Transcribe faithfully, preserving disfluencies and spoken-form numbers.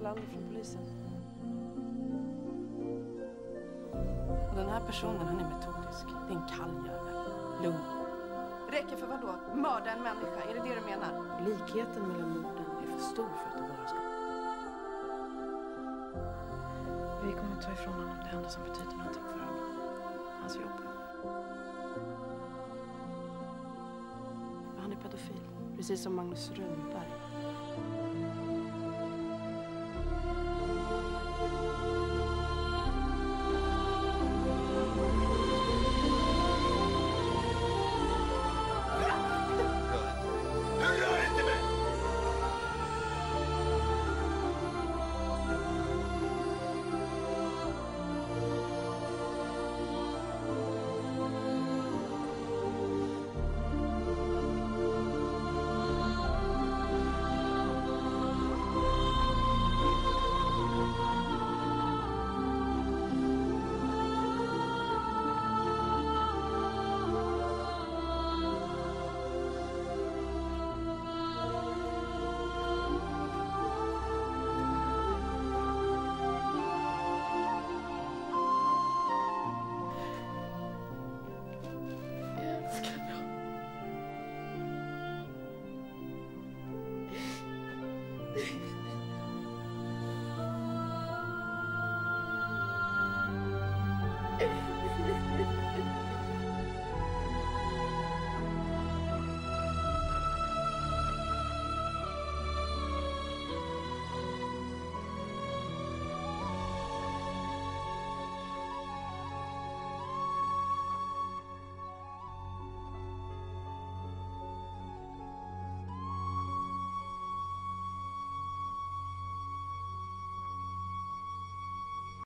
alla andra från polisen. Och den här personen, han är metodisk. Det är en kalljävel. Lugn. Räcker för vad då? Mörda en människa, är det det du menar? Likheten mellan morden är för stor för att det bara ska... Vi kommer ta ifrån honom det enda som betyder någonting för honom. Hans jobb. Han är pedofil. Precis som Magnus Rönnberg. Yeah.